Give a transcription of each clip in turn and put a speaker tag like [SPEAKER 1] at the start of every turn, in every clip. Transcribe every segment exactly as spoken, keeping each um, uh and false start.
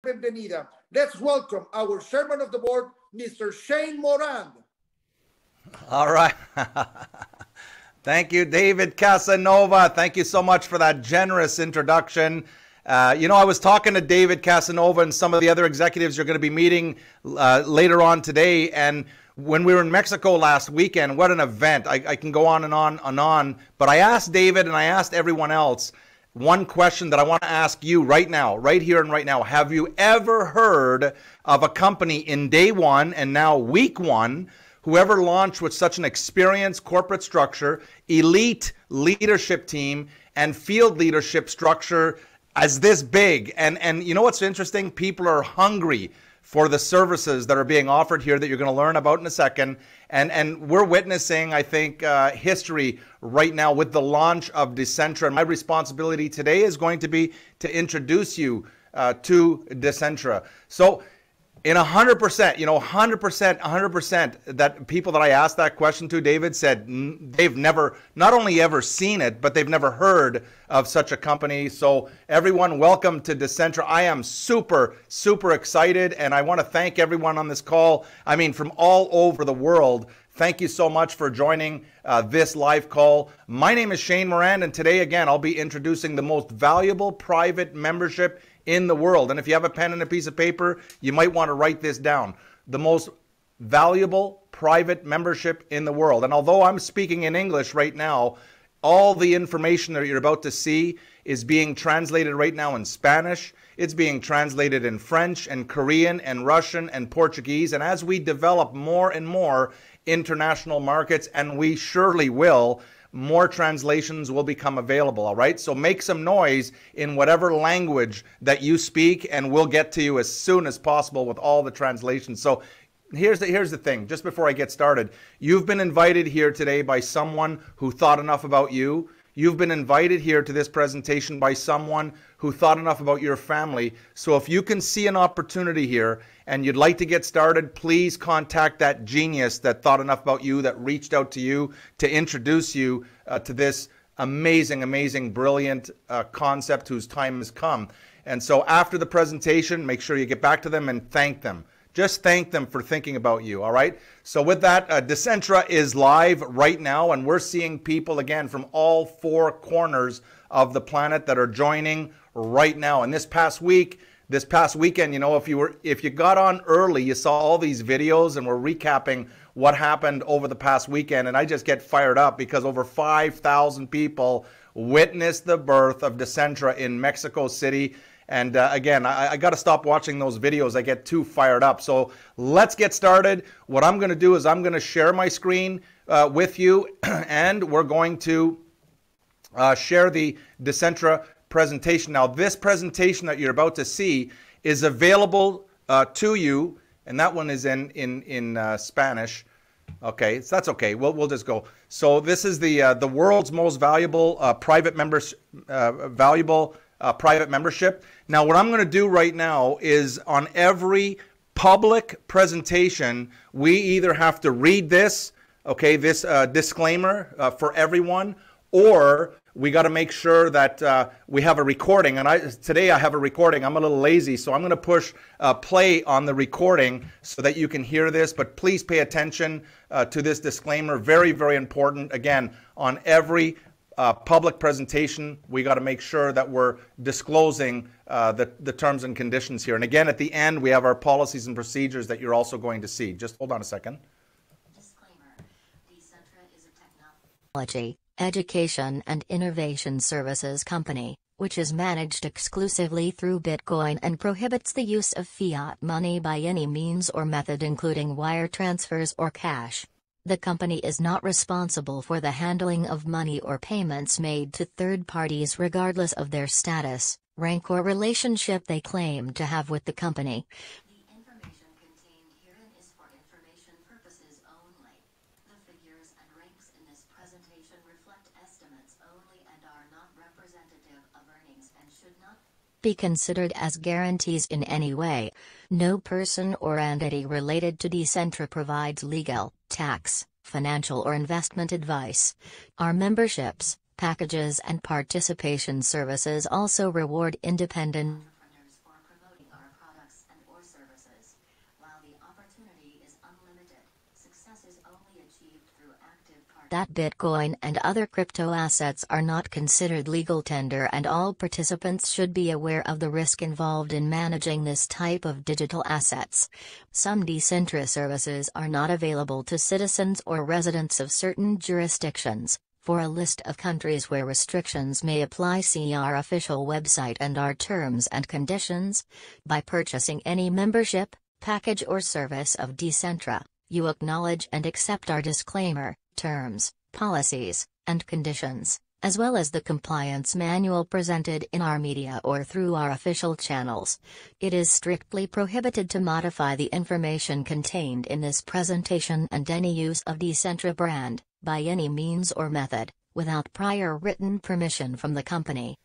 [SPEAKER 1] bienvenida. Let's welcome our chairman of the board, Mister Shane Morand.
[SPEAKER 2] All right. Thank you, David Casanova. Thank you so much for that generous introduction. Uh, you know, I was talking to David Casanova and some of the other executives you're going to be meeting uh, later on today. And when we were in Mexico last weekend, what an event. I, I can go on and on and on. But I asked David and I asked everyone else one question that I want to ask you right now, right here and right now. Have you ever heard of a company in day one and now week one whoever launched with such an experienced corporate structure, elite leadership team, and field leadership structure as this big? And, and you know what's interesting? People are hungry for the services that are being offered here that you're going to learn about in a second. And, and we're witnessing, I think, uh, history right now with the launch of DECENTRA. And my responsibility today is going to be to introduce you uh, to DECENTRA. So in one hundred percent, you know, one hundred percent, one hundred percent that people that I asked that question to, David said they've never, not only ever seen it, but they've never heard of such a company. So everyone, welcome to DECENTRA. I am super, super excited, and I want to thank everyone on this call. I mean, from all over the world. Thank you so much for joining uh, this live call. My name is Shane Morand, and today, again, I'll be introducing the most valuable private membership in the world. And if you have a pen and a piece of paper, you might want to write this down. The most valuable private membership in the world. And although I'm speaking in English right now, all the information that you're about to see is being translated right now in Spanish. It's being translated in French and Korean and Russian and Portuguese. And as we develop more and more international markets, and we surely will, more translations will become available, all right? So make some noise in whatever language that you speak, and we'll get to you as soon as possible with all the translations. So here's the, here's the thing, just before I get started. You've been invited here today by someone who thought enough about you. You've been invited here to this presentation by someone who thought enough about your family. So if you can see an opportunity here and you'd like to get started, please contact that genius that thought enough about you, that reached out to you to introduce you uh, to this amazing, amazing, brilliant uh, concept whose time has come. And so after the presentation, make sure you get back to them and thank them. Just thank them for thinking about you, all right? So with that, uh, DECENTRA is live right now, and we're seeing people, again, from all four corners of the planet that are joining right now. And this past week, this past weekend, you know, if you were, if you got on early, you saw all these videos, and we're recapping what happened over the past weekend, and I just get fired up because over five thousand people witnessed the birth of DECENTRA in Mexico City. And uh, again, I, I got to stop watching those videos. I get too fired up. So let's get started. What I'm going to do is I'm going to share my screen uh, with you, and we're going to uh, share the DECENTRA presentation. Now, this presentation that you're about to see is available uh, to you, and that one is in in in uh, Spanish. Okay, so that's okay. We'll we'll just go. So this is the uh, the world's most valuable uh, private members uh, valuable. Uh, private membership. Now, what I'm going to do right now is on every public presentation, we either have to read this, okay, this uh, disclaimer uh, for everyone, or we got to make sure that uh, we have a recording. And I today I have a recording. I'm a little lazy, so I'm going to push uh, play on the recording so that you can hear this. But please pay attention uh, to this disclaimer. Very, very important. Again, on every Uh, public presentation, we got to make sure that we're disclosing uh, the, the terms and conditions here. And again, at the end, we have our policies and procedures that you're also going to see. Just hold on a second.
[SPEAKER 3] Disclaimer. DECENTRA is a technology, education, and innovation services company, which is managed exclusively through Bitcoin and prohibits the use of fiat money by any means or method, including wire transfers or cash. The company is not responsible for the handling of money or payments made to third parties regardless of their status, rank, or relationship they claim to have with the company. The information contained herein is for information purposes only. The figures and ranks in this presentation reflect estimates only and are not representative of earnings and should not be considered as guarantees in any way. No person or entity related to DECENTRA provides legal, tax, financial, or investment advice. Our memberships, packages, and participation services also reward independent entrepreneurs for promoting our products. services. While the opportunity is unlimited, success is only achieved through active part- that Bitcoin and other crypto assets are not considered legal tender, and all participants should be aware of the risk involved in managing this type of digital assets. Some DECENTRA services are not available to citizens or residents of certain jurisdictions. For a list of countries where restrictions may apply, see our official website and our terms and conditions. By purchasing any membership, package or service of DECENTRA, you acknowledge and accept our disclaimer, terms, policies, and conditions, as well as the compliance manual presented in our media or through our official channels. It is strictly prohibited to modify the information contained in this presentation and any use of DECENTRA brand, by any means or method, without prior written permission from the company.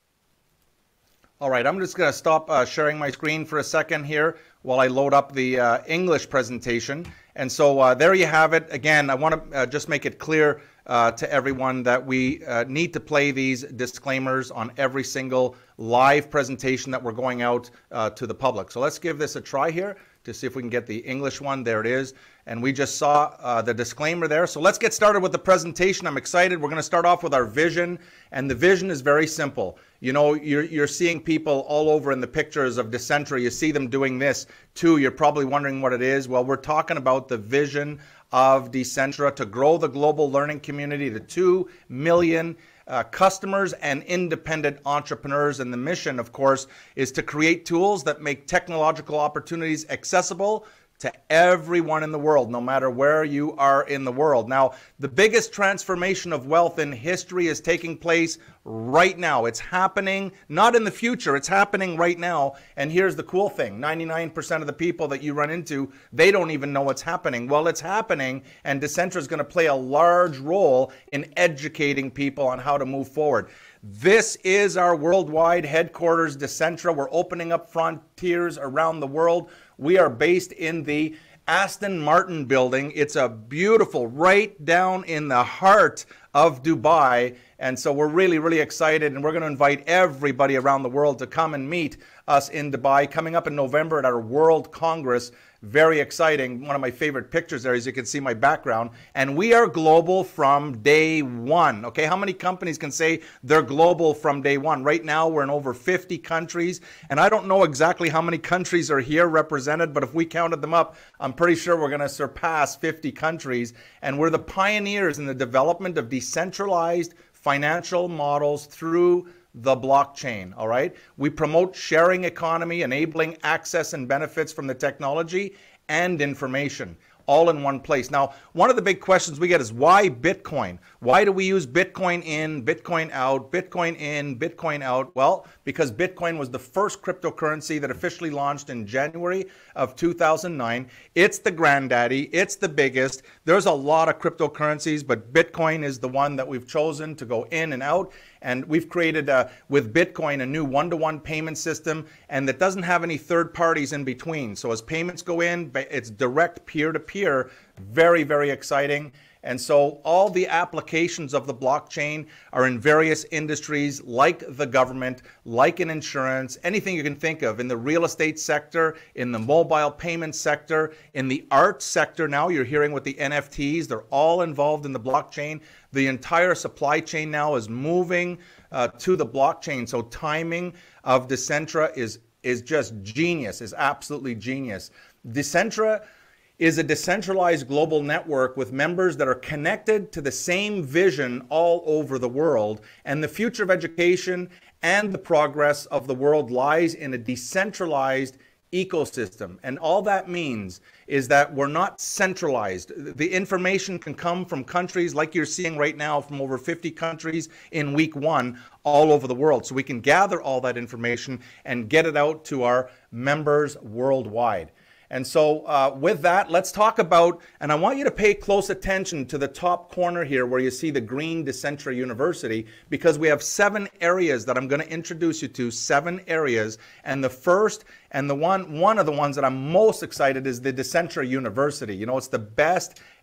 [SPEAKER 2] All right, I'm just going to stop uh, sharing my screen for a second here while I load up the uh, English presentation. And so uh, there you have it. Again, I want to uh, just make it clear uh, to everyone that we uh, need to play these disclaimers on every single live presentation that we're going out uh, to the public. So let's give this a try here to see if we can get the English one. There it is. And we just saw uh, the disclaimer there. So let's get started with the presentation. I'm excited. We're going to start off with our vision. And the vision is very simple. You know, you're, you're seeing people all over in the pictures of DECENTRA. You see them doing this too. You're probably wondering what it is. Well, we're talking about the vision of DECENTRA to grow the global learning community to two million Uh, customers and independent entrepreneurs. And the mission, of course, is to create tools that make technological opportunities accessible to everyone in the world, no matter where you are in the world. Now, the biggest transformation of wealth in history is taking place right now. It's happening, not in the future, it's happening right now. And here's the cool thing, ninety-nine percent of the people that you run into, they don't even know what's happening. Well, it's happening, and DECENTRA is going to play a large role in educating people on how to move forward. This is our worldwide headquarters, DECENTRA. We're opening up frontiers around the world. We are based in the Aston Martin building. It's a beautiful, right down in the heart of Dubai. And so we're really, really excited. And we're going to invite everybody around the world to come and meet us in Dubai, coming up in November at our World Congress. Very exciting. One of my favorite pictures there, as you can see my background. And we are global from day one. Okay, how many companies can say they're global from day one? Right now, we're in over fifty countries. And I don't know exactly how many countries are here represented, but if we counted them up, I'm pretty sure we're going to surpass fifty countries. And we're the pioneers in the development of decentralized financial models through the blockchain, all right? We promote sharing economy, enabling access and benefits from the technology and information, all in one place. Now, one of the big questions we get is why Bitcoin? Why do we use Bitcoin in, Bitcoin out, Bitcoin in, Bitcoin out? Well, because Bitcoin was the first cryptocurrency that officially launched in January of two thousand nine. It's the granddaddy, it's the biggest. There's a lot of cryptocurrencies, but Bitcoin is the one that we've chosen to go in and out. And we've created, uh, with Bitcoin, a new one-to-one payment system, and that doesn't have any third parties in between. So as payments go in, it's direct peer-to-peer. Very, very exciting. And so all the applications of the blockchain are in various industries, like the government, like in insurance, anything you can think of, in the real estate sector, in the mobile payment sector, in the art sector. Now you're hearing with the N F Ts, they're all involved in the blockchain. The entire supply chain now is moving uh, to the blockchain. So timing of DECENTRA is, is just genius, is absolutely genius. DECENTRA is a decentralized global network with members that are connected to the same vision all over the world. And the future of education and the progress of the world lies in a decentralized ecosystem. And all that means is that we're not centralized. The information can come from countries like you're seeing right now, from over fifty countries in week one all over the world. So we can gather all that information and get it out to our members worldwide. And so uh, with that, let's talk about, and I want you to pay close attention to the top corner here where you see the green DECENTRA University, because we have seven areas that I'm going to introduce you to, seven areas. And the first and the one, one of the ones that I'm most excited is the DECENTRA University. You know, it's the best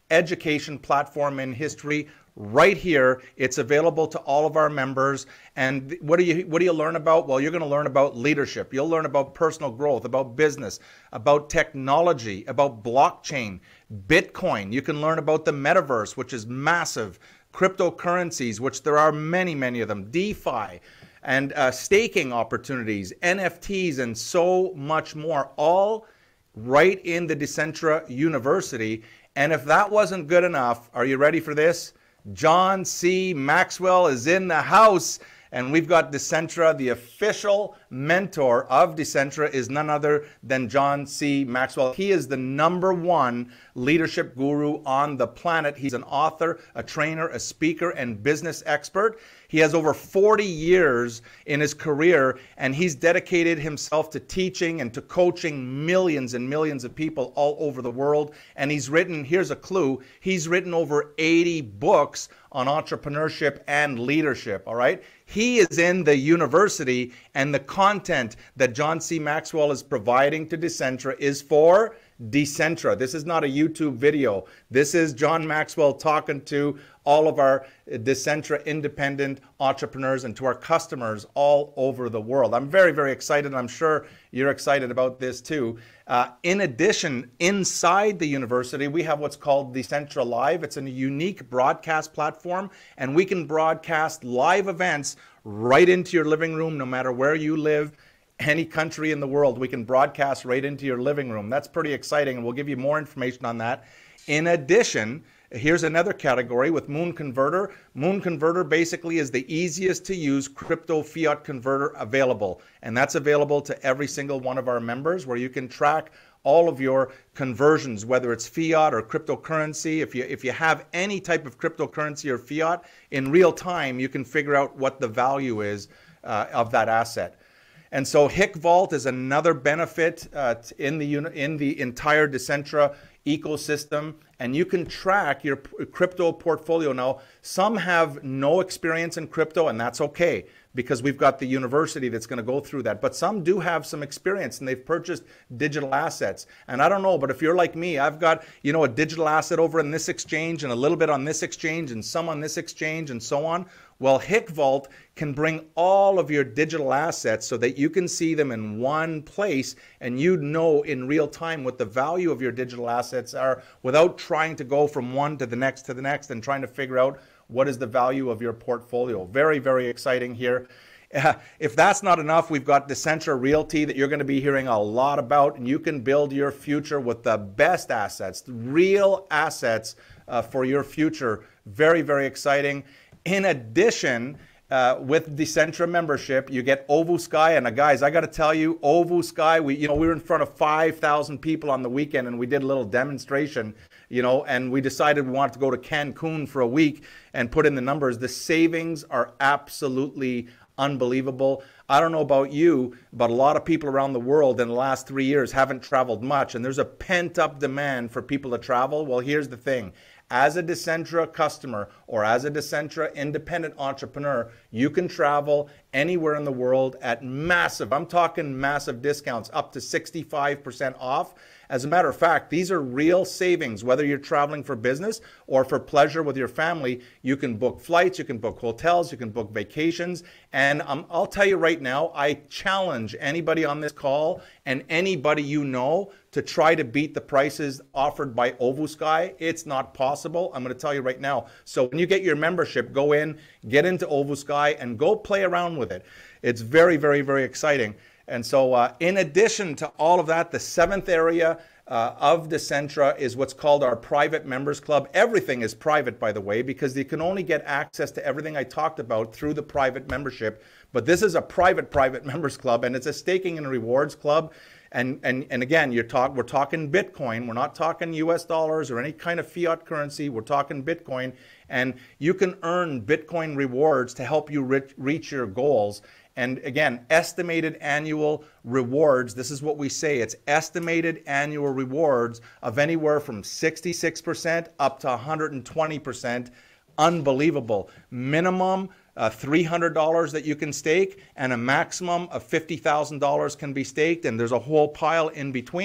[SPEAKER 2] education platform in history right here. It's available to all of our members. And what do you what do you learn about? Well, you're going to learn about leadership. You'll learn about personal growth, about business, about technology, about blockchain, Bitcoin. You can learn about the metaverse, which is massive, cryptocurrencies, which there are many, many of them, DeFi, and uh, staking opportunities, N F Ts, and so much more, all right in the DECENTRA University. And if that wasn't good enough, are you ready for this? John C. Maxwell is in the house, and we've got DECENTRA. The official mentor of DECENTRA is none other than John C. Maxwell. He is the number one leadership guru on the planet. He's an author, a trainer, a speaker, and business expert. He has over forty years in his career, and he's dedicated himself to teaching and to coaching millions and millions of people all over the world. And he's written, here's a clue, he's written over eighty books on entrepreneurship and leadership, all right? He is in the university, and the content that John C. Maxwell is providing to DECENTRA is for DECENTRA. This is not a YouTube video. This is John Maxwell talking to all of our DECENTRA independent entrepreneurs and to our customers all over the world. I'm very, very excited. I'm sure you're excited about this too. Uh, in addition, inside the university, we have what's called DECENTRA Live. It's a unique broadcast platform, and we can broadcast live events right into your living room, no matter where you live. Any country in the world, we can broadcast right into your living room. That's pretty exciting, and we'll give you more information on that. In addition, here's another category with Moon Converter. Moon Converter basically is the easiest to use crypto fiat converter available, and that's available to every single one of our members, where you can track all of your conversions, whether it's fiat or cryptocurrency. If you if you have any type of cryptocurrency or fiat, in real time, you can figure out what the value is uh, of that asset. And so H I C Vault is another benefit uh, in the in the entire DECENTRA ecosystem, and you can track your crypto portfolio. Now, some have no experience in crypto, and that's okay, because we've got the university that's going to go through that. But some do have some experience, and they've purchased digital assets. And I don't know, but if you're like me, I've got, you know, a digital asset over in this exchange and a little bit on this exchange and some on this exchange and so on. Well, H I C Vault can bring all of your digital assets so that you can see them in one place, and you know in real time what the value of your digital assets are without trying to go from one to the next to the next and trying to figure out what is the value of your portfolio. Very, very exciting here. Uh, if that's not enough, we've got DECENTRA Realty that you're going to be hearing a lot about, and you can build your future with the best assets, real assets uh, for your future. Very, very exciting. In addition, uh, with DECENTRA membership, you get Ovusky. And uh, guys, I got to tell you, Ovusky, we, you know, we were in front of five thousand people on the weekend, and we did a little demonstration, you know, and we decided we wanted to go to Cancun for a week and put in the numbers. The savings are absolutely unbelievable. I don't know about you, but a lot of people around the world in the last three years haven't traveled much, and there's a pent-up demand for people to travel. Well, here's the thing. As a DECENTRA customer or as a DECENTRA independent entrepreneur, you can travel anywhere in the world at massive, I'm talking massive discounts, up to sixty-five percent off. As a matter of fact, these are real savings. Whether you're traveling for business or for pleasure with your family, you can book flights, you can book hotels, you can book vacations. And um, I'll tell you right now, I challenge anybody on this call and anybody you know to try to beat the prices offered by Ovusky. It's not possible. I'm going to tell you right now. So when you get your membership, go in, get into Ovusky, and go play around with it. It's very, very, very exciting. And so uh, in addition to all of that, the seventh area uh, of DECENTRA is what's called our private members club. Everything is private, by the way, because you can only get access to everything I talked about through the private membership. But this is a private, private members club, and it's a staking and rewards club. And, and, and again, you're talk, we're talking Bitcoin. We're not talking U S dollars or any kind of fiat currency. We're talking Bitcoin. And you can earn Bitcoin rewards to help you reach, reach your goals. And again, estimated annual rewards, this is what we say, it's estimated annual rewards of anywhere from sixty-six percent up to one hundred twenty percent. Unbelievable. Minimum uh, three hundred dollars that you can stake, and a maximum of fifty thousand dollars can be staked, and there's a whole pile in between.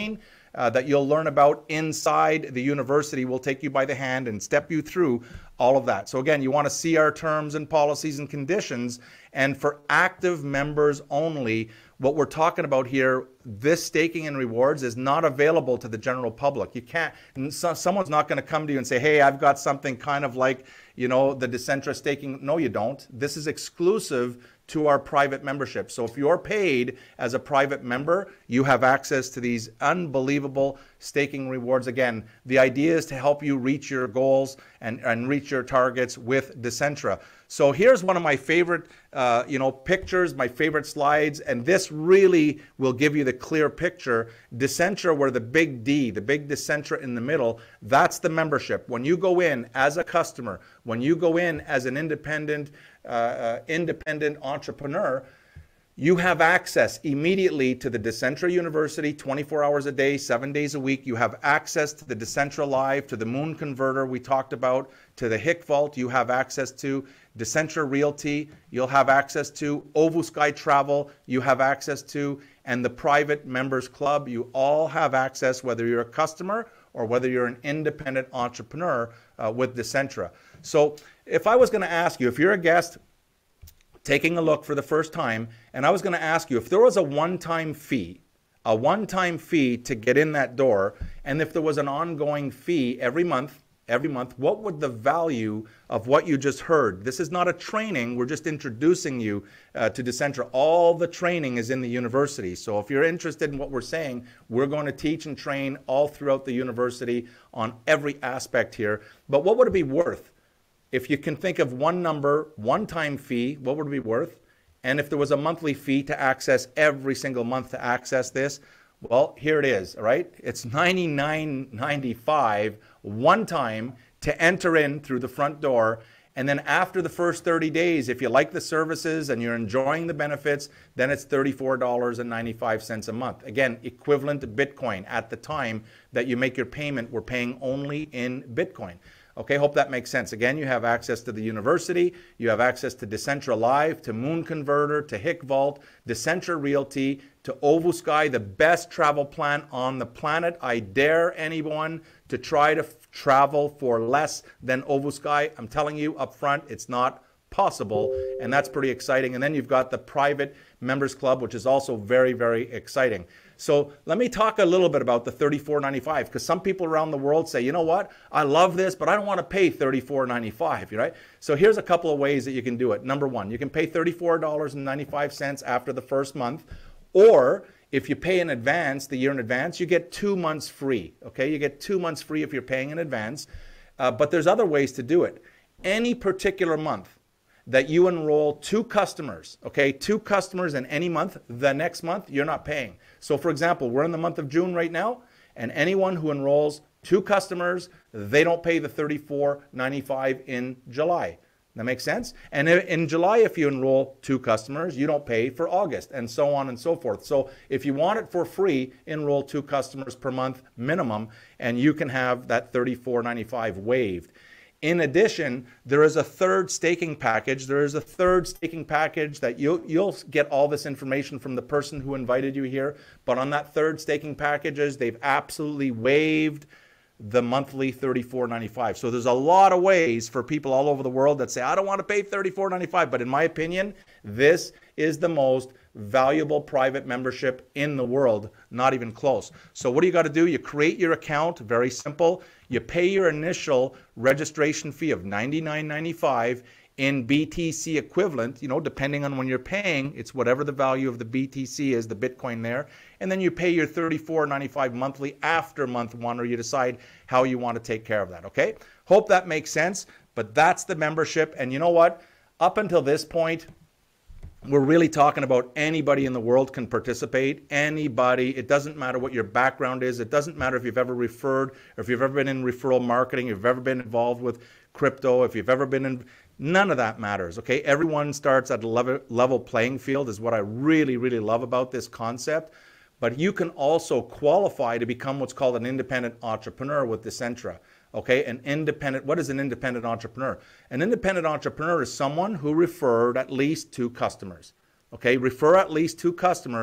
[SPEAKER 2] uh, that you'll learn about inside the university. We'll take you by the hand and step you through all of that. So again, you want to see our terms and policies and conditions. And for active members only, what we're talking about here, this staking and rewards is not available to the general public. You can't, so, someone's not going to come to you and say, hey, I've got something kind of like, you know, the DECENTRA staking. No, you don't. This is exclusive to our private membership. So if you're paid as a private member, you have access to these unbelievable staking rewards. Again, the idea is to help you reach your goals and, and reach your targets with DECENTRA. So here's one of my favorite, uh, you know, pictures, my favorite slides, and this really will give you the clear picture. DECENTRA, where the big D, the big DECENTRA in the middle, that's the membership. When you go in as a customer, when you go in as an independent, uh, uh, independent entrepreneur, you have access immediately to the DECENTRA University, twenty-four hours a day, seven days a week. You have access to the DECENTRA Live, to the Moon Converter we talked about, to the Hick Vault. You have access to DECENTRA Realty. You'll have access to Ovusky Travel. You have access to, and the Private Members Club. You all have access, whether you're a customer or whether you're an independent entrepreneur uh, with DECENTRA. So if I was going to ask you, if you're a guest taking a look for the first time, and I was going to ask you if there was a one-time fee, a one-time fee to get in that door, and if there was an ongoing fee every month, every month, what would the value of what you just heard? This is not a training. We're just introducing you uh, to DECENTRA. All the training is in the university. So if you're interested in what we're saying, we're going to teach and train all throughout the university on every aspect here. But what would it be worth? If you can think of one number, one-time fee, what would it be worth? And if there was a monthly fee to access every single month to access this, well, here it is, all right? It's ninety-nine ninety-five one time to enter in through the front door. And then after the first thirty days, if you like the services and you're enjoying the benefits, then it's thirty-four dollars and ninety-five cents a month. Again, equivalent to Bitcoin. At the time that you make your payment, we're paying only in Bitcoin. Okay, hope that makes sense. Again, you have access to the university, you have access to DECENTRA Live, to Moon Converter, to Hick Vault, DECENTRA Realty, to Ovusky, the best travel plan on the planet. I dare anyone to try to travel for less than Ovusky. I'm telling you up front, it's not possible, and that's pretty exciting. And then you've got the Private Members Club, which is also very, very exciting. So let me talk a little bit about the thirty-four ninety-five, because some people around the world say, you know what, I love this, but I don't want to pay thirty-four ninety-five, right? So here's a couple of ways that you can do it. Number one, you can pay thirty-four dollars and ninety-five cents after the first month, or if you pay in advance, the year in advance, you get two months free, okay? You get two months free if you're paying in advance, uh, but there's other ways to do it. Any particular month that you enroll two customers, okay, two customers in any month, the next month, you're not paying. So for example, we're in the month of June right now, and anyone who enrolls two customers, they don't pay the thirty-four ninety-five in July. That makes sense? And in July, if you enroll two customers, you don't pay for August, and so on and so forth. So if you want it for free, enroll two customers per month minimum, and you can have that thirty-four ninety-five waived. In addition, there is a third staking package. There is a third staking package that you'll, you'll get all this information from the person who invited you here. But on that third staking packages, they've absolutely waived the monthly thirty-four ninety-five. So there's a lot of ways for people all over the world that say, I don't want to pay thirty-four ninety-five. But in my opinion, this is the most valuable private membership in the world, not even close. So what do you got to do? You create your account, very simple. You pay your initial registration fee of ninety-nine ninety-five in B T C equivalent, you know, depending on when you're paying, it's whatever the value of the B T C is, the Bitcoin there. And then you pay your thirty-four ninety-five monthly after month one, or you decide how you want to take care of that, okay? Hope that makes sense, but that's the membership. And you know what? Up until this point, we're really talking about anybody in the world can participate. Anybody. It doesn't matter what your background is. It doesn't matter if you've ever referred, or if you've ever been in referral marketing, if you've ever been involved with crypto, if you've ever been in, none of that matters, okay? Everyone starts at a level, level playing field is what I really, really love about this concept. But you can also qualify to become what's called an independent entrepreneur with DECENTRA. Okay, an independent, what is an independent entrepreneur? An independent entrepreneur is someone who referred at least two customers. Okay, refer at least two customers,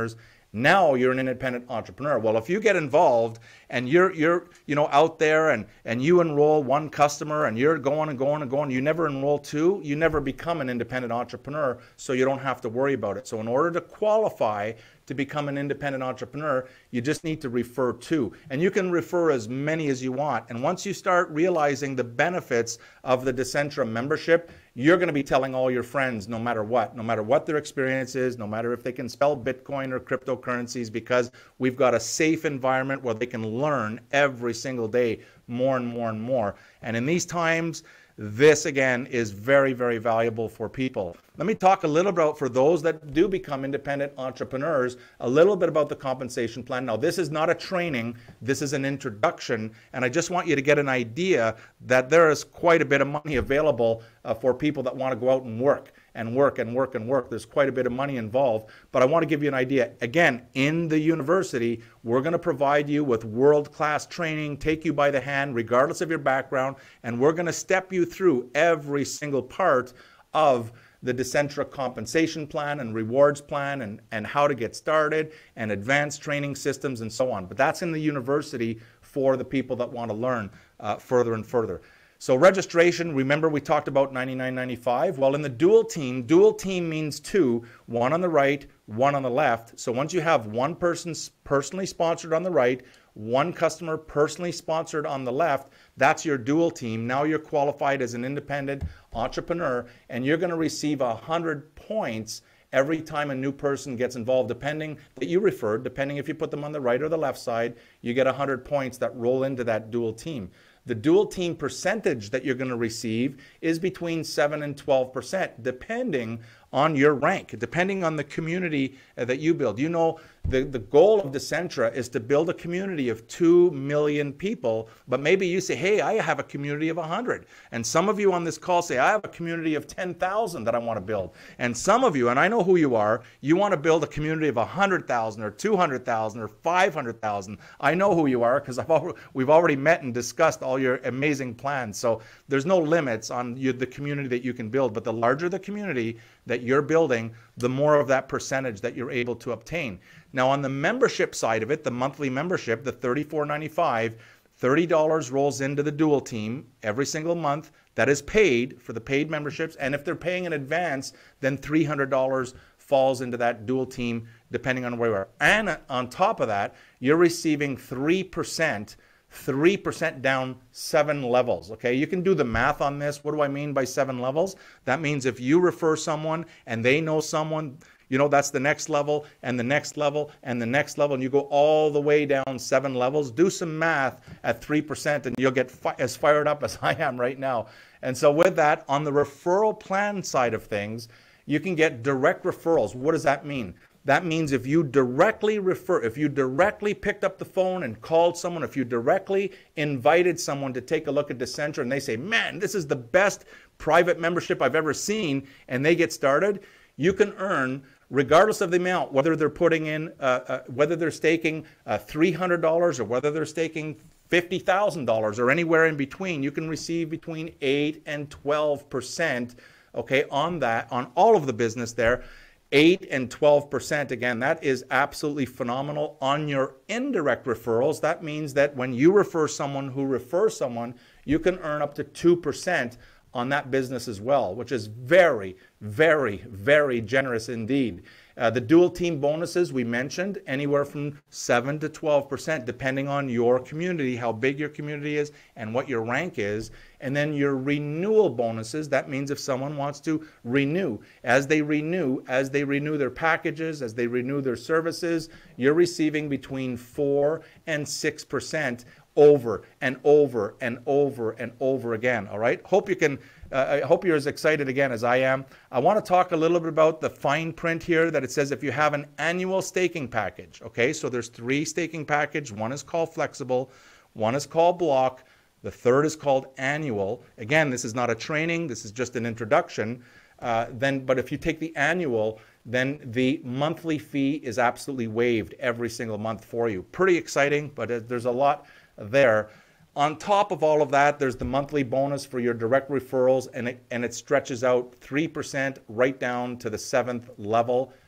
[SPEAKER 2] Now you're an independent entrepreneur. Well, if you get involved and you're you're you know out there and and you enroll one customer and you're going and going and going, you never enroll two, you never become an independent entrepreneur, so you don't have to worry about it. So in order to qualify to become an independent entrepreneur, you just need to refer two. And you can refer as many as you want. And once you start realizing the benefits of the DECENTRA membership, you're going to be telling all your friends no matter what, no matter what their experience is, no matter if they can spell Bitcoin or cryptocurrencies, because we've got a safe environment where they can learn every single day more and more and more. And in these times, this again is very, very valuable for people. Let me talk a little about, for those that do become independent entrepreneurs, a little bit about the compensation plan. Now, this is not a training, this is an introduction, and I just want you to get an idea that there is quite a bit of money available uh, for people that want to go out and work and work and work and work. There's quite a bit of money involved, but I want to give you an idea. Again, in the university, we're going to provide you with world-class training, take you by the hand, regardless of your background, and we're going to step you through every single part of the DECENTRA compensation plan and rewards plan and, and how to get started and advanced training systems and so on. But that's in the university for the people that want to learn uh, further and further. So registration, remember we talked about ninety-nine ninety-five. Well, in the dual team, dual team means two, one on the right, one on the left. So once you have one person personally sponsored on the right, one customer personally sponsored on the left, that's your dual team. Now you're qualified as an independent entrepreneur, and you're going to receive one hundred points every time a new person gets involved, depending that you referred, depending if you put them on the right or the left side, you get one hundred points that roll into that dual team. The dual team percentage that you're going to receive is between seven and twelve percent, depending on your rank, depending on the community uh, that you build. You know, the, the goal of DECENTRA is to build a community of two million people, but maybe you say, hey, I have a community of one hundred. And some of you on this call say, I have a community of ten thousand that I want to build. And some of you, and I know who you are, you want to build a community of one hundred thousand or two hundred thousand or five hundred thousand. I know who you are because I've already, we've already met and discussed all your amazing plans. So there's no limits on you, the community that you can build, but the larger the community that you're building, the more of that percentage that you're able to obtain. Now on the membership side of it, the monthly membership, the thirty-four ninety-five, thirty dollars rolls into the dual team every single month. That is paid for the paid memberships. And if they're paying in advance, then three hundred dollars falls into that dual team, depending on where you are. And on top of that, you're receiving three percent three percent down seven levels. Okay, you can do the math on this. What do I mean by seven levels? That means if you refer someone and they know someone, you know, that's the next level and the next level and the next level, and you go all the way down seven levels. Do some math at three percent and you'll get fi as fired up as I am right now. And so with that, on the referral plan side of things, you can get direct referrals. What does that mean? That means if you directly refer, if you directly picked up the phone and called someone, if you directly invited someone to take a look at DECENTRA and they say, man, this is the best private membership I've ever seen, and they get started, you can earn, regardless of the amount, whether they're putting in, uh, uh, whether they're staking uh, three hundred dollars or whether they're staking fifty thousand dollars or anywhere in between, you can receive between eight and twelve percent, okay, on that, on all of the business there. eight and twelve percent, again, that is absolutely phenomenal. On your indirect referrals, that means that when you refer someone who refers someone, you can earn up to two percent on that business as well, which is very, very, very generous indeed. Uh, the dual team bonuses we mentioned, anywhere from seven to twelve percent, depending on your community, how big your community is and what your rank is. And then your renewal bonuses, that means if someone wants to renew, as they renew, as they renew their packages, as they renew their services, you're receiving between four and six percent over and over and over and over again. All right. Hope you can. Uh, I hope you're as excited again as I am. I want to talk a little bit about the fine print here that it says if you have an annual staking package. Okay, so there's three staking packages. One is called flexible, one is called block, the third is called annual. Again, this is not a training, this is just an introduction. Uh, then, but if you take the annual, then the monthly fee is absolutely waived every single month for you. Pretty exciting, but there's a lot there. On top of all of that, there's the monthly bonus for your direct referrals, and it, and it stretches out three percent right down to the seventh level.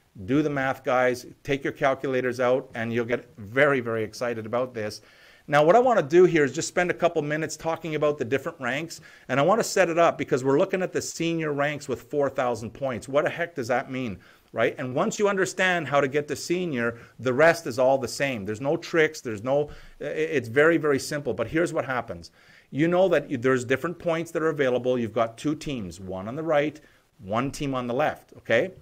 [SPEAKER 2] Do the math, guys. Take your calculators out, and you'll get very, very excited about this. Now, what I want to do here is just spend a couple minutes talking about the different ranks, and I want to set it up because we're looking at the senior ranks with four thousand points. What the heck does that mean, right? And once you understand how to get to senior, the rest is all the same. There's no tricks. There's no, it's very, very simple. But here's what happens. You know that there's different points that are available. You've got two teams, one on the right, one team on the left, okay?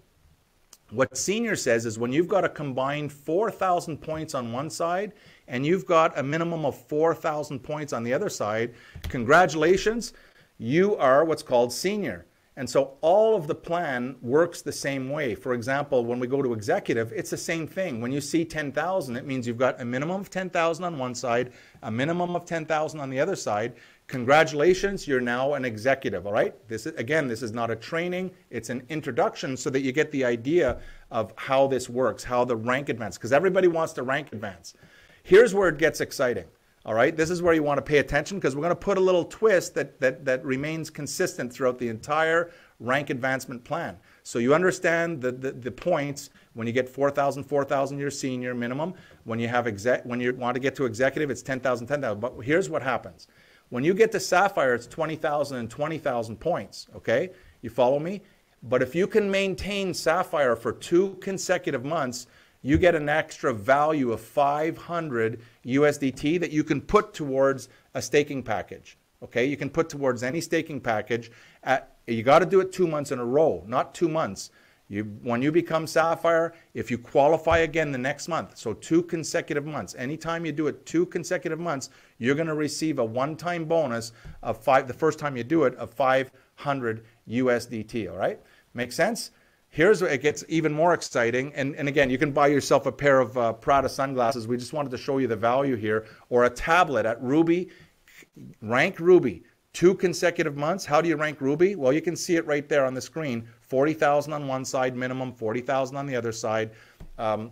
[SPEAKER 2] What senior says is when you've got a combined four thousand points on one side and you've got a minimum of four thousand points on the other side, congratulations, you are what's called senior. And so all of the plan works the same way. For example, when we go to executive, it's the same thing. When you see ten thousand, it means you've got a minimum of ten thousand on one side, a minimum of ten thousand on the other side. Congratulations, you're now an executive, all right? This is, again, this is not a training, it's an introduction so that you get the idea of how this works, how the rank advance, because everybody wants to rank advance. Here's where it gets exciting, all right? This is where you want to pay attention because we're going to put a little twist that, that, that remains consistent throughout the entire rank advancement plan. So you understand the, the, the points. When you get four thousand, four thousand, you're senior minimum. When you have exec, when you want to get to executive, it's ten thousand, ten thousand. But here's what happens. When you get to Sapphire, it's twenty thousand and twenty thousand points, okay? You follow me? But if you can maintain Sapphire for two consecutive months, you get an extra value of five hundred U S D T that you can put towards a staking package, okay? You can put towards any staking package. At, you got to do it two months in a row, not two months. You, when you become Sapphire, if you qualify again the next month, so two consecutive months, anytime you do it two consecutive months, you're going to receive a one-time bonus of five, the first time you do it, of five hundred U S D T, all right? Make sense? Here's where it gets even more exciting. And, and again, you can buy yourself a pair of uh, Prada sunglasses. We just wanted to show you the value here. Or a tablet at Ruby. Rank Ruby. Two consecutive months. How do you rank Ruby? Well, you can see it right there on the screen. forty thousand on one side minimum, forty thousand on the other side. Um,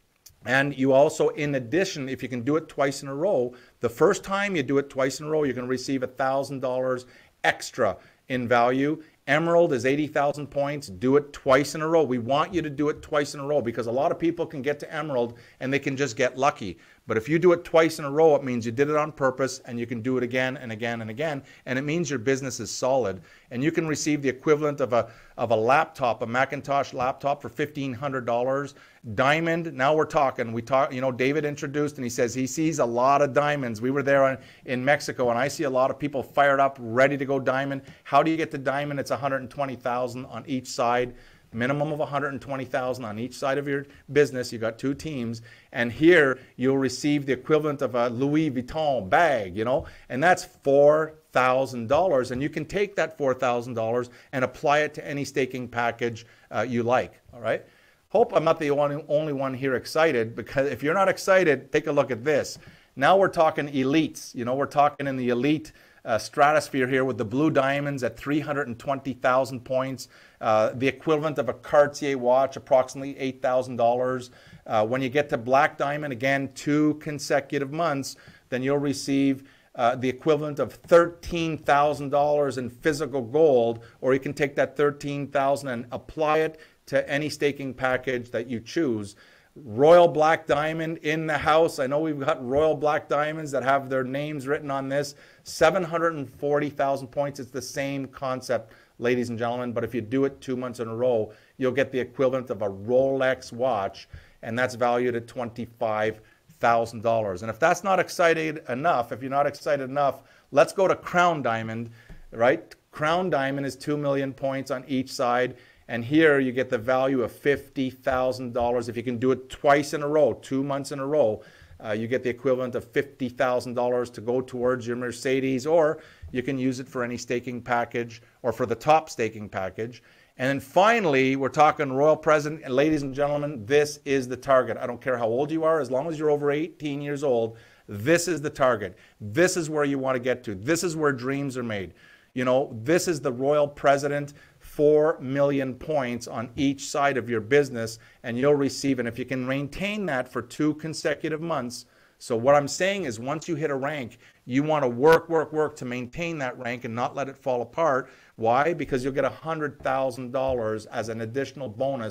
[SPEAKER 2] and you also, in addition, if you can do it twice in a row, the first time you do it twice in a row, you're going to receive one thousand dollars extra in value. Emerald is eighty thousand points. Do it twice in a row. We want you to do it twice in a row because a lot of people can get to Emerald and they can just get lucky. But if you do it twice in a row, it means you did it on purpose and you can do it again and again and again. And it means your business is solid. And you can receive the equivalent of a, of a laptop, a Macintosh laptop for fifteen hundred dollars. Diamond, now we're talking. We talk, you know, David introduced and he says he sees a lot of diamonds. We were there on, in Mexico and I see a lot of people fired up, ready to go diamond. How do you get to diamond? It's one hundred twenty thousand on each side. Minimum of one hundred twenty thousand on each side of your business. You got two teams, and here you'll receive the equivalent of a Louis Vuitton bag, you know, and that's four thousand dollars. And you can take that four thousand dollars and apply it to any staking package uh, you like. All right. Hope I'm not the only, only one here excited, because if you're not excited, take a look at this. Now we're talking elites. You know, we're talking in the elite uh, stratosphere here with the blue diamonds at three hundred twenty thousand points. Uh, the equivalent of a Cartier watch, approximately eight thousand dollars. Uh, when you get to black diamond, again, two consecutive months, then you'll receive uh, the equivalent of thirteen thousand dollars in physical gold, or you can take that thirteen thousand dollars and apply it to any staking package that you choose. Royal Black Diamond in the house. I know we've got Royal Black Diamonds that have their names written on this. seven hundred forty thousand points. It's the same concept, ladies and gentlemen, but if you do it two months in a row, you'll get the equivalent of a Rolex watch, and that's valued at twenty-five thousand dollars. And if that's not excited enough, if you're not excited enough, let's go to Crown Diamond, right? Crown Diamond is two million points on each side, and here you get the value of fifty thousand dollars. If you can do it twice in a row, two months in a row, Uh, you get the equivalent of fifty thousand dollars to go towards your Mercedes, or you can use it for any staking package or for the top staking package. And then finally, we're talking Royal President. And ladies and gentlemen, this is the target. I don't care how old you are, as long as you're over eighteen years old, this is the target. This is where you want to get to. This is where dreams are made. You know, this is the Royal President. four million points on each side of your business, and you'll receive, and if you can maintain that for two consecutive months. So what I'm saying is, once you hit a rank, you want to work, work, work to maintain that rank and not let it fall apart. Why? Because you'll get one hundred thousand dollars as an additional bonus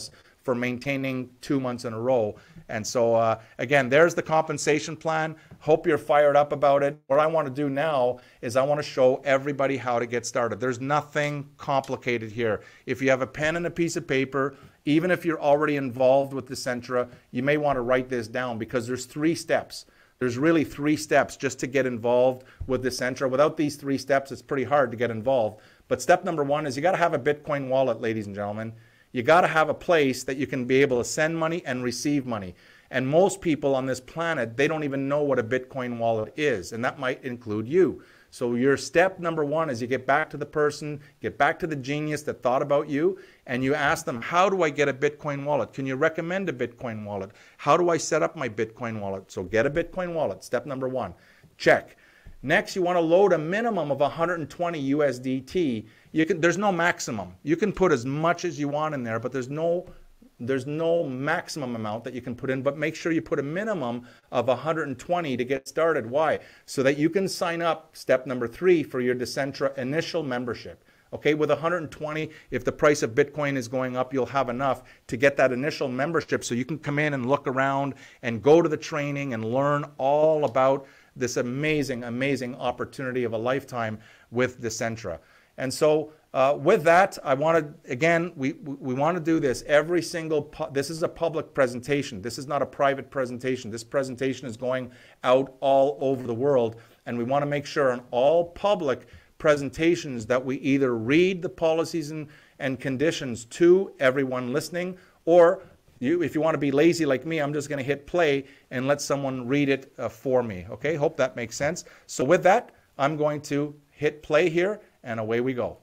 [SPEAKER 2] for maintaining two months in a row. And so, uh, again, there's the compensation plan. Hope you're fired up about it. What I want to do now is I want to show everybody how to get started. There's nothing complicated here. If you have a pen and a piece of paper, even if you're already involved with DECENTRA, you may want to write this down, because there's three steps. There's really three steps just to get involved with DECENTRA. Without these three steps, it's pretty hard to get involved. But step number one is you got to have a Bitcoin wallet, ladies and gentlemen. You got to have a place that you can be able to send money and receive money. And most people on this planet, they don't even know what a Bitcoin wallet is, and that might include you. So your step number one is you get back to the person, get back to the genius that thought about you, and you ask them, how do I get a Bitcoin wallet? Can you recommend a Bitcoin wallet? How do I set up my Bitcoin wallet? So get a Bitcoin wallet, step number one. Check. Next, you want to load a minimum of one hundred twenty U S D T. You can, there's no maximum. You can put as much as you want in there, but there's no There's no maximum amount that you can put in, but make sure you put a minimum of one hundred twenty to get started. Why? So that you can sign up, step number three, for your DECENTRA initial membership. Okay, with one hundred twenty, if the price of Bitcoin is going up, you'll have enough to get that initial membership so you can come in and look around and go to the training and learn all about this amazing, amazing opportunity of a lifetime with DECENTRA. And so uh, with that, I want to, again, we, we want to do this every single, pu this is a public presentation. This is not a private presentation. This presentation is going out all over the world. And we want to make sure in all public presentations that we either read the policies and, and conditions to everyone listening, or you, if you want to be lazy like me, I'm just going to hit play and let someone read it uh, for me. Okay, hope that makes sense. So with that, I'm going to hit play here, and away we go.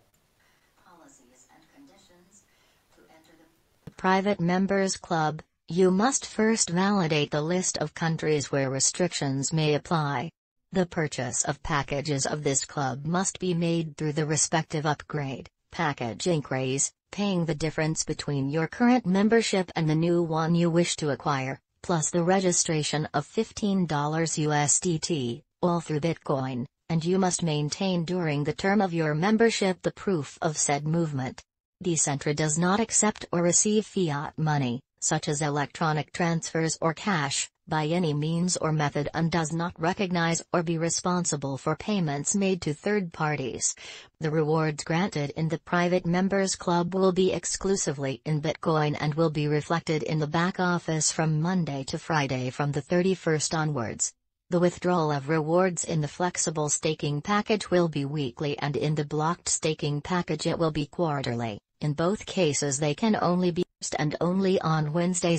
[SPEAKER 3] Policies and conditions to enter the Private Members Club. You must first validate the list of countries where restrictions may apply. The purchase of packages of this club must be made through the respective upgrade package increase, paying the difference between your current membership and the new one you wish to acquire, plus the registration of fifteen dollars U S D T, all through Bitcoin, and you must maintain during the term of your membership the proof of said movement. DECENTRA does not accept or receive fiat money, such as electronic transfers or cash, by any means or method, and does not recognize or be responsible for payments made to third parties. The rewards granted in the Private Members Club will be exclusively in Bitcoin and will be reflected in the back office from Monday to Friday from the thirty-first onwards. The withdrawal of rewards in the flexible staking package will be weekly, and in the blocked staking package it will be quarterly. In both cases they can only be used and only on Wednesdays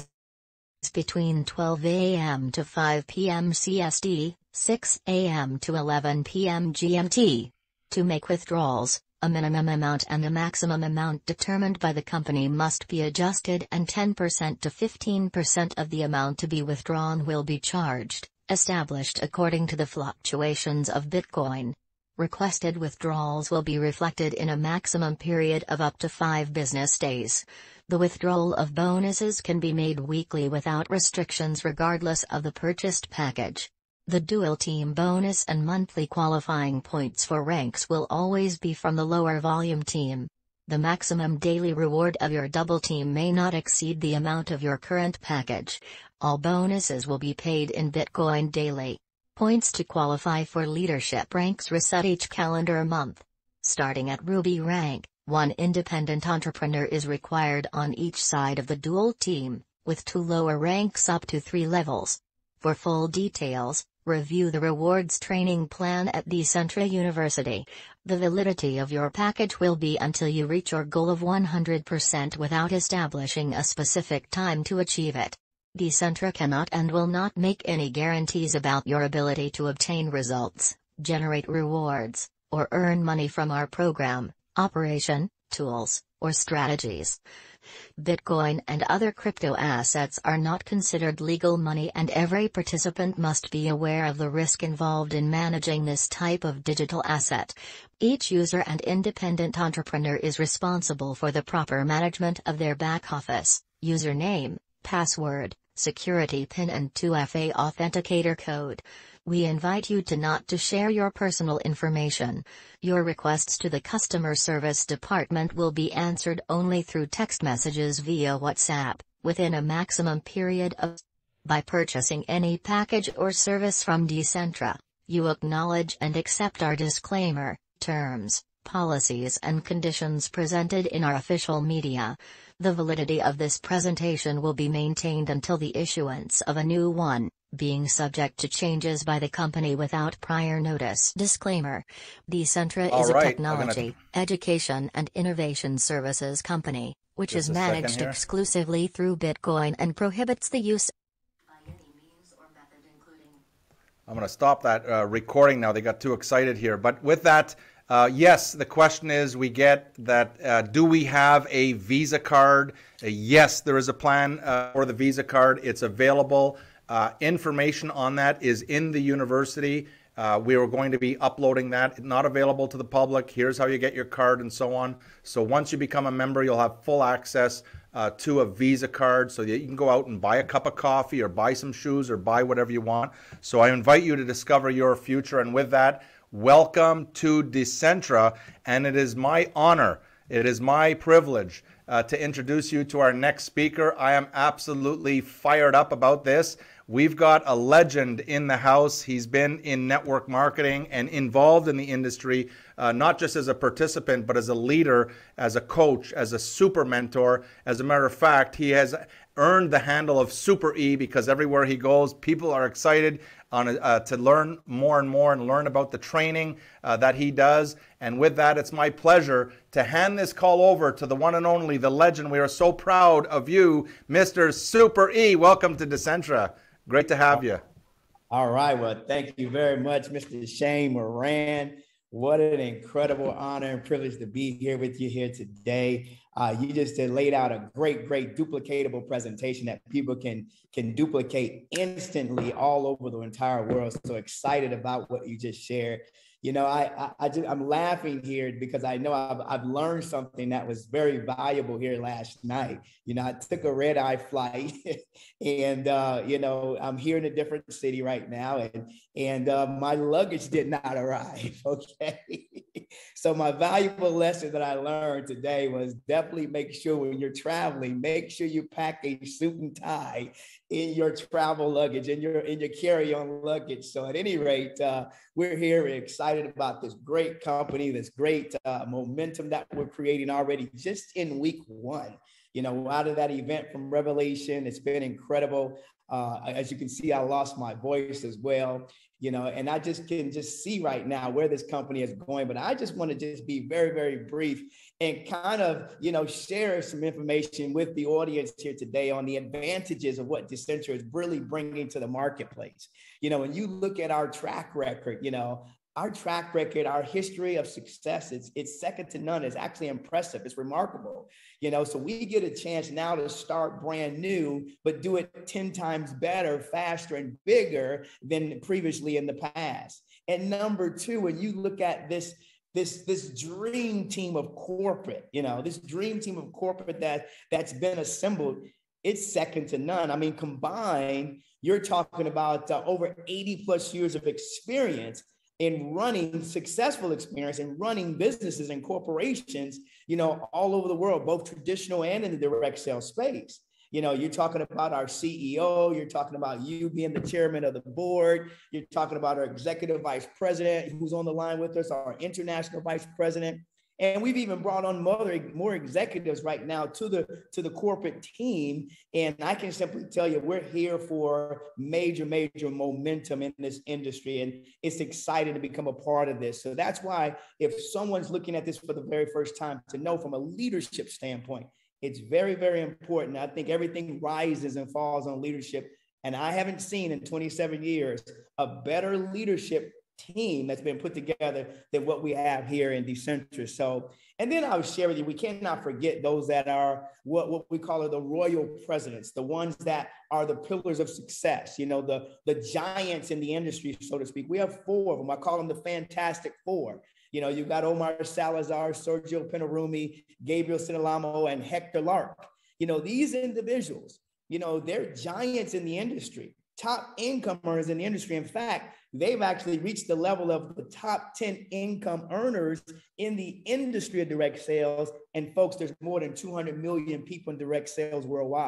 [SPEAKER 3] between twelve A M to five P M C S T, six A M to eleven P M G M T. To make withdrawals, a minimum amount and a maximum amount determined by the company must be adjusted, and ten percent to fifteen percent of the amount to be withdrawn will be charged, established according to the fluctuations of Bitcoin. Requested withdrawals will be reflected in a maximum period of up to five business days. The withdrawal of bonuses can be made weekly without restrictions regardless of the purchased package. The dual team bonus and monthly qualifying points for ranks will always be from the lower volume team. The maximum daily reward of your double team may not exceed the amount of your current package. All bonuses will be paid in Bitcoin daily. Points to qualify for leadership ranks reset each calendar month. Starting at Ruby rank, one independent entrepreneur is required on each side of the dual team, with two lower ranks up to three levels. For full details, review the rewards training plan at DECENTRA University. The validity of your package will be until you reach your goal of one hundred percent without establishing a specific time to achieve it. DECENTRA cannot and will not make any guarantees about your ability to obtain results, generate rewards, or earn money from our program, operation, tools, or strategies. Bitcoin and other crypto assets are not considered legal money, and every participant must be aware of the risk involved in managing this type of digital asset. Each user and independent entrepreneur is responsible for the proper management of their back office, username, password, security PIN and two F A authenticator code. We invite you to not to share your personal information. Your requests to the customer service department will be answered only through text messages via WhatsApp, within a maximum period of. By purchasing any package or service from DECENTRA, you acknowledge and accept our disclaimer, terms, policies and conditions presented in our official media. The validity of this presentation will be maintained until the issuance of a new one, being subject to changes by the company without prior notice. Disclaimer: DECENTRA is
[SPEAKER 2] right,
[SPEAKER 3] a technology,
[SPEAKER 2] gonna...
[SPEAKER 3] education and innovation services company, which
[SPEAKER 2] Just
[SPEAKER 3] is managed exclusively through Bitcoin and prohibits the use by any means or method including.
[SPEAKER 2] I'm going to stop that uh, recording now. They got too excited here. But with that, uh, yes, the question is we get that, uh, do we have a Visa card? Uh, yes, there is a plan uh, for the Visa card. It's available. Uh, information on that is in the university. Uh, we are going to be uploading that. Not available to the public. Here's how you get your card and so on. So once you become a member, you'll have full access uh, to a Visa card so that you can go out and buy a cup of coffee or buy some shoes or buy whatever you want. So I invite you to discover your future. And with that, welcome to DECENTRA. And it is my honor, it is my privilege uh, to introduce you to our next speaker. I am absolutely fired up about this. We've got a legend in the house. He's been in network marketing and involved in the industry, uh, not just as a participant, but as a leader, as a coach, as a super mentor. As a matter of fact, he has earned the handle of Super E because everywhere he goes, people are excited on uh, to learn more and more and learn about the training uh, that he does. And with that, it's my pleasure to hand this call over to the one and only, the legend. We are so proud of you, Mister Super E. Welcome to DECENTRA. Great to have you.
[SPEAKER 4] All right. Well, thank you very much, Mister Shane Morand. What an incredible honor and privilege to be here with you here today. Uh, you just laid out a great, great duplicatable presentation that people can, can duplicate instantly all over the entire world. So excited about what you just shared. You know, I, I, I just, I'm laughing here because I know I've, I've learned something that was very valuable here last night. You know, I took a red eye flight and, uh, you know, I'm here in a different city right now and, and uh, my luggage did not arrive. Okay. So my valuable lesson that I learned today was definitely make sure when you're traveling, make sure you pack a suit and tie in your travel luggage, in your, in your carry-on luggage. So at any rate, uh, we're here, we're excited about this great company, this great uh, momentum that we're creating already just in week one. You know, out of that event from Revelation, it's been incredible. Uh, as you can see, I lost my voice as well, you know, and I just can just see right now where this company is going. But I just want to just be very, very brief and kind of, you know, share some information with the audience here today on the advantages of what DECENTRA is really bringing to the marketplace. You know, when you look at our track record, you know, our track record, our history of success, it's, it's second to none. It's actually impressive. It's remarkable. You know, so we get a chance now to start brand new, but do it ten times better, faster, and bigger than previously in the past. And number two, when you look at this, this, this dream team of corporate, you know, this dream team of corporate that, that's been assembled, it's second to none. I mean, combined, you're talking about uh, over eighty plus years of experience in running successful experience in running businesses and corporations, you know, all over the world, both traditional and in the direct sales space. You know, you're talking about our C E O, you're talking about you being the chairman of the board, you're talking about our executive vice president who's on the line with us, our international vice president. And we've even brought on more, more executives right now to the, to the corporate team. And I can simply tell you, we're here for major, major momentum in this industry. And it's exciting to become a part of this. So that's why if someone's looking at this for the very first time, to know from a leadership standpoint, it's very, very important. I think everything rises and falls on leadership. And I haven't seen in twenty-seven years a better leadership team that's been put together than what we have here in DECENTRA. So, and then I'll share with you, we cannot forget those that are what, what we call the royal presidents, the ones that are the pillars of success, you know, the, the giants in the industry, so to speak. We have four of them. I call them the Fantastic Four. You know, you've got Omar Salazar, Sergio Pinarumi, Gabriel Sinalamo, and Hector Lark. You know, these individuals, you know, they're giants in the industry, top income earners in the industry. In fact, they've actually reached the level of the top ten income earners in the industry of direct sales. And folks, there's more than two hundred million people in direct sales worldwide.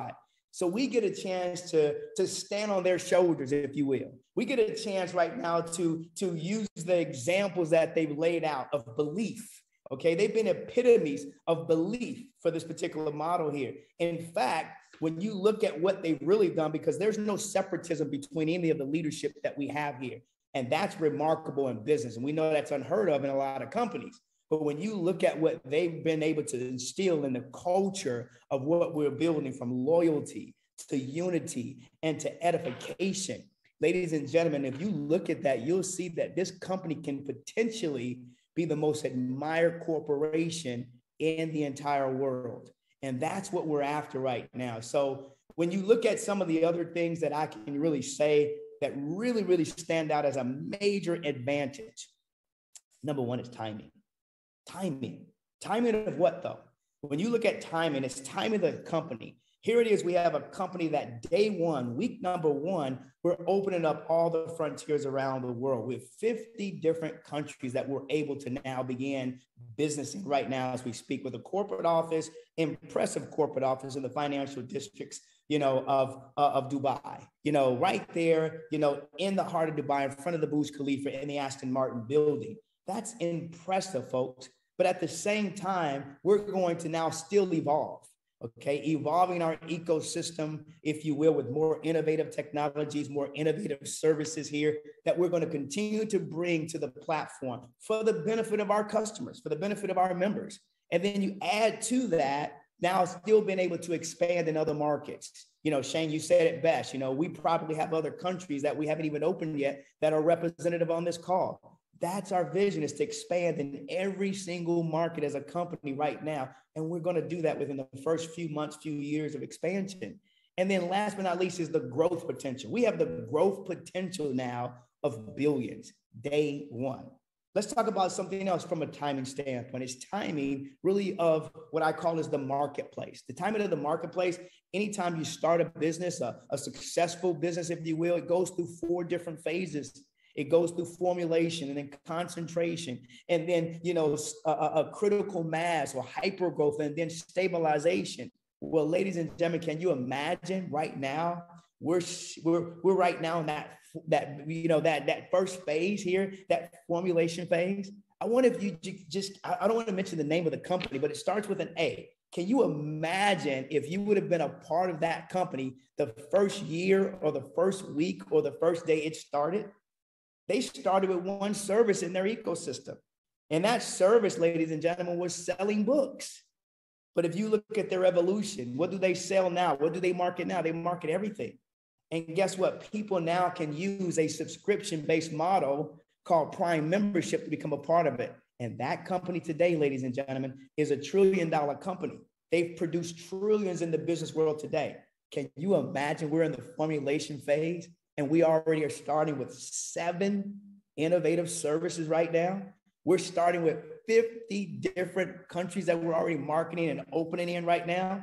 [SPEAKER 4] So we get a chance to, to stand on their shoulders, if you will. We get a chance right now to, to use the examples that they've laid out of belief. Okay, they've been epitomes of belief for this particular model here. In fact, when you look at what they've really done, because there's no separatism between any of the leadership that we have here. And that's remarkable in business. And we know that's unheard of in a lot of companies. But when you look at what they've been able to instill in the culture of what we're building, from loyalty to unity and to edification, ladies and gentlemen, if you look at that, you'll see that this company can potentially be the most admired corporation in the entire world. And that's what we're after right now. So when you look at some of the other things that I can really say that really, really stand out as a major advantage, number one is timing. Timing. Timing of what, though? When you look at timing, it's timing of the company. Here it is. We have a company that day one, week number one, we're opening up all the frontiers around the world with fifty different countries that we're able to now begin businessing right now as we speak, with a corporate office, impressive corporate office in the financial districts, you know, of, uh, of Dubai, you know, right there, you know, in the heart of Dubai, in front of the Burj Khalifa, in the Aston Martin building. That's impressive, folks. But at the same time, we're going to now still evolve. Okay, evolving our ecosystem, if you will, with more innovative technologies, more innovative services here that we're going to continue to bring to the platform for the benefit of our customers, for the benefit of our members. And then you add to that, now still being able to expand in other markets. You know, Shane, you said it best. You know, we probably have other countries that we haven't even opened yet that are representative on this call. That's our vision, is to expand in every single market as a company right now. And we're going to do that within the first few months, few years of expansion. And then last but not least is the growth potential. We have the growth potential now of billions, day one. Let's talk about something else from a timing standpoint. It's timing really of what I call is the marketplace. The timing of the marketplace, anytime you start a business, a, a successful business, if you will, it goes through four different phases. It goes through formulation and then concentration, and then, you know, a, a critical mass or hyper growth, and then stabilization. Well, ladies and gentlemen, can you imagine right now? We're we're we're right now in that that you know that that first phase here, that formulation phase. I wonder if you just I don't want to mention the name of the company, but it starts with an A. Can you imagine if you would have been a part of that company the first year or the first week or the first day it started? They started with one service in their ecosystem. And that service, ladies and gentlemen, was selling books. But if you look at their evolution, what do they sell now? What do they market now? They market everything. And guess what? People now can use a subscription-based model called Prime membership to become a part of it. And that company today, ladies and gentlemen, is a trillion dollar company. They've produced trillions in the business world today. Can you imagine we're in the formulation phase? And we already are starting with seven innovative services right now. We're starting with fifty different countries that we're already marketing and opening in right now.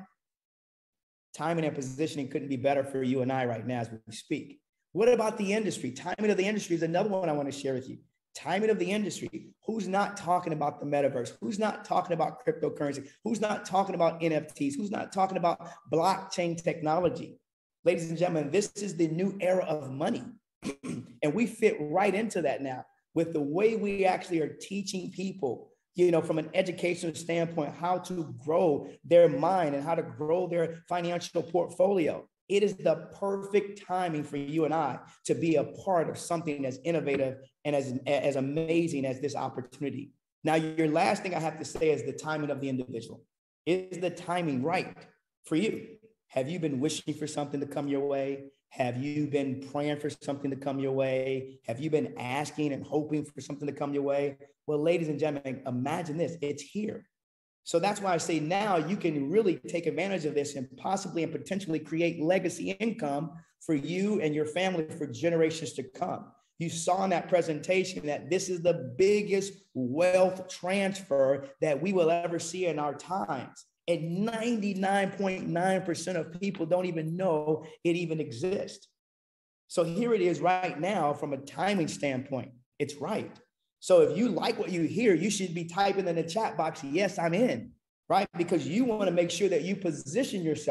[SPEAKER 4] Timing and positioning couldn't be better for you and I right now as we speak. What about the industry? Timing of the industry is another one I want to share with you. Timing of the industry. Who's not talking about the metaverse? Who's not talking about cryptocurrency? Who's not talking about N F Ts? Who's not talking about blockchain technology? Ladies and gentlemen, this is the new era of money. And we fit right into that now with the way we actually are teaching people, you know, from an educational standpoint, how to grow their mind and how to grow their financial portfolio. It is the perfect timing for you and I to be a part of something as innovative and as, as amazing as this opportunity. Now, your last thing I have to say is the timing of the individual. Is the timing right for you? Have you been wishing for something to come your way? Have you been praying for something to come your way? Have you been asking and hoping for something to come your way? Well, ladies and gentlemen, imagine this, it's here. So that's why I say now you can really take advantage of this and possibly and potentially create legacy income for you and your family for generations to come. You saw in that presentation that this is the biggest wealth transfer that we will ever see in our times. And ninety-nine point nine percent of people don't even know it even exists. So here it is right now from a timing standpoint. It's right. So if you like what you hear, you should be typing in the chat box, yes, I'm in, right? Because you want to make sure that you position yourself.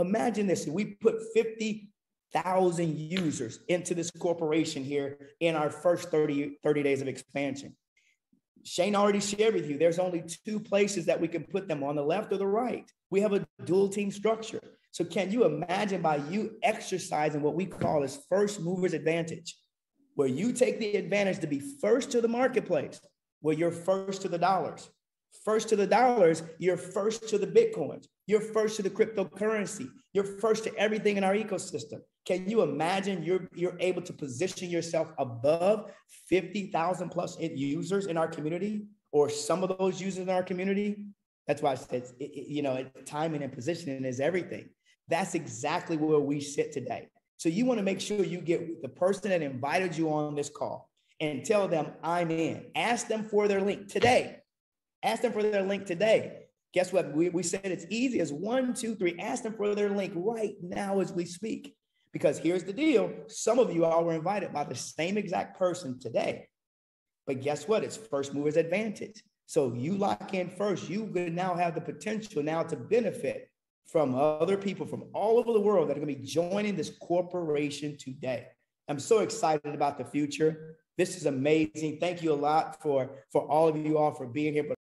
[SPEAKER 4] Imagine this, we put fifty thousand users into this corporation here in our first thirty, thirty days of expansion. Shane already shared with you, there's only two places that we can put them, on the left or the right. We have a dual team structure. So can you imagine, by you exercising what we call as first movers advantage, where you take the advantage to be first to the marketplace, where you're first to the dollars. First to the dollars, you're first to the Bitcoins. You're first to the cryptocurrency. You're first to everything in our ecosystem. Can you imagine you're, you're able to position yourself above fifty thousand plus users in our community, or some of those users in our community? That's why I said, it, it, you know, timing and positioning is everything. That's exactly where we sit today. So you want to make sure you get with the person that invited you on this call and tell them, I'm in. Ask them for their link today. Ask them for their link today. Guess what? We, we said it's easy as one, two, three. Ask them for their link right now as we speak. Because here's the deal. Some of you all were invited by the same exact person today. But guess what? It's first movers advantage. So you lock in first. You could now have the potential now to benefit from other people from all over the world that are going to be joining this corporation today. I'm so excited about the future. This is amazing. Thank you a lot for, for all of you all for being here. But